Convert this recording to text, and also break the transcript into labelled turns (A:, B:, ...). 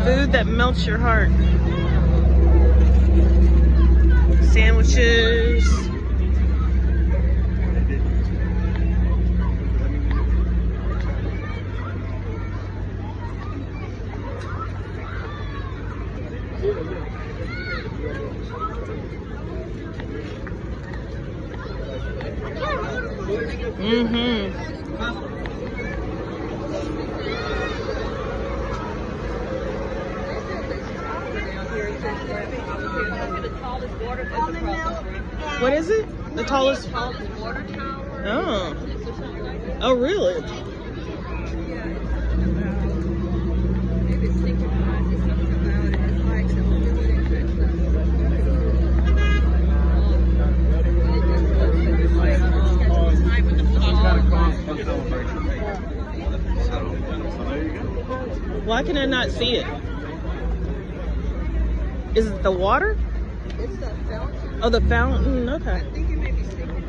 A: Food that melts your heart. Sandwiches. What is it? The tallest water tower. Oh. Oh, really? Why can I not see it? Is it the water?
B: It's the fountain.
A: Oh, the fountain. Okay.
B: I think it may be stinking.